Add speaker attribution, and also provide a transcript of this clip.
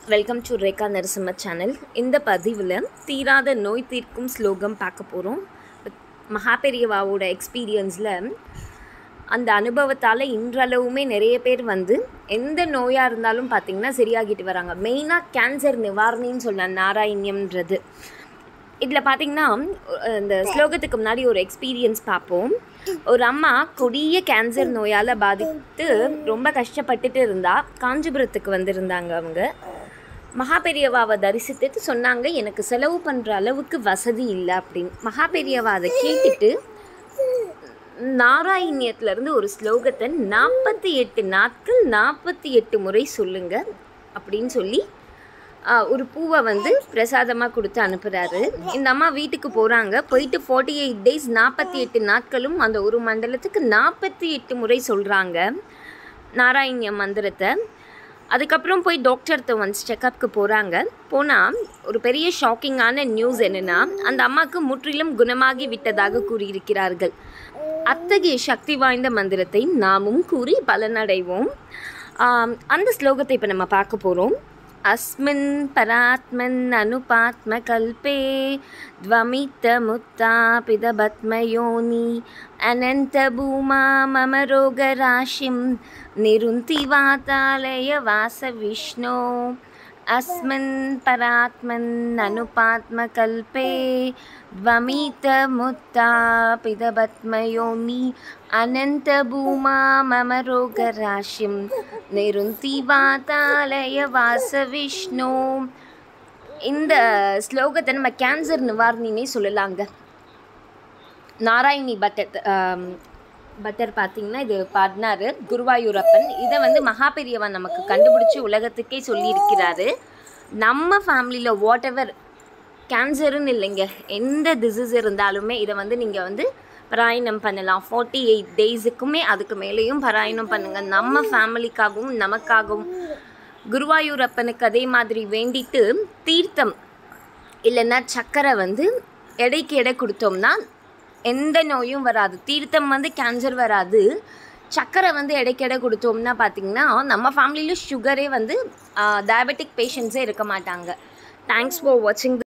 Speaker 1: Welcome to Rekha Narasimha channel. இந்த பதிவில் தீராத நோய் தீர்க்கும் ஸ்லோகம் பார்க்க போகிறோம். மகாபெரியவாவோட எக்ஸ்பீரியன்ஸில் அந்த அனுபவத்தால் இன்றளவுமே நிறைய பேர் எந்த நோயாக இருந்தாலும் பார்த்திங்கன்னா சரியாகிட்டு வராங்க. மெயினாக கேன்சர் நிவாரணின்னு சொல்லலாம் நாராயணியம்ன்றது. இதில் பார்த்திங்கன்னா இந்த ஸ்லோகத்துக்கு முன்னாடி ஒரு எக்ஸ்பீரியன்ஸ் பார்ப்போம். ஒரு அம்மா கொடிய கேன்சர் நோயால் பாதித்து ரொம்ப கஷ்டப்பட்டுட்டு இருந்தா. காஞ்சிபுரத்துக்கு வந்திருந்தாங்க. அவங்க மகாபெரியவாவை தரிசித்துட்டு சொன்னாங்க, எனக்கு செலவு பண்ணுற அளவுக்கு வசதி இல்லை அப்படின்னு. மகாபெரியவா அதை கேட்டுட்டு நாராயணியத்துலேருந்து ஒரு ஸ்லோகத்தை 48 நாட்கள் 48 முறை சொல்லுங்க அப்படின்னு சொல்லி ஒரு பூவை பிரசாதமாக கொடுத்து அனுப்புகிறாரு. இந்த அம்மா வீட்டுக்கு போகிறாங்க. போயிட்டு 48 டேஸ் 48 நாட்களும் அந்த ஒரு மண்டலத்துக்கு 48 முறை சொல்கிறாங்க நாராயணிய மந்திரத்தை. அதுக்கப்புறம் போய் டாக்டர்கிட்ட செக்கப்புக்கு போகிறாங்க. போனால் ஒரு பெரிய ஷாக்கிங்கான நியூஸ் என்னென்னா, அந்த அம்மாவுக்கு முற்றிலும் குணமாகி விட்டதாக கூறியிருக்கிறார்கள். அத்தகைய சக்தி வாய்ந்த மந்திரத்தை நாமும் கூறி பலனடைவோம். அந்த ஸ்லோகத்தை இப்போ நம்ம பார்க்க போகிறோம். asmin parathman paadmakalpe thman ananta bhuma mama roga rashim nirunti vatalaya vasa vishno asmin parathman paadmakalpe ananta bhuma mama roga rashim nirunti vatalaya vasa vishno. இந்த ஸ்லோகத்தை நம்ம கேன்சர் நிவாரணினே சொல்லலாங்க. நாராயணி பட்டர் பார்த்திங்கன்னா இது பாடினார் குருவாயூரப்பன். இதை மகாபெரியவா நமக்கு கண்டுபிடிச்சி உலகத்துக்கே சொல்லியிருக்கிறாரு. நம்ம ஃபேமிலியில் வாட் எவர் கேன்சருன்னு இல்லைங்க, எந்த டிசீஸ் இருந்தாலுமே இதை நீங்கள் பாராயணம் பண்ணலாம். 48 டேஸுக்குமே அதுக்கு மேலேயும் பாராயணம் பண்ணுங்கள். நம்ம ஃபேமிலிக்காகவும் நமக்காகவும் குருவாயூரப்பனுக்கு அதே மாதிரி வேண்டிட்டு தீர்த்தம் இல்லைன்னா சக்கரை எடைக்கு எடை கொடுத்தோம்னா எந்த நோயும் வராது. தீர்த்தம் கேன்சர் வராது. சக்கரை எடைக்கு எடை கொடுத்தோம்னா பார்த்திங்கன்னா நம்ம ஃபேமிலியில் சுகரே டயபெட்டிக் பேஷண்ட்ஸே இருக்க மாட்டாங்க. தேங்க்ஸ் ஃபார் வாட்சிங்.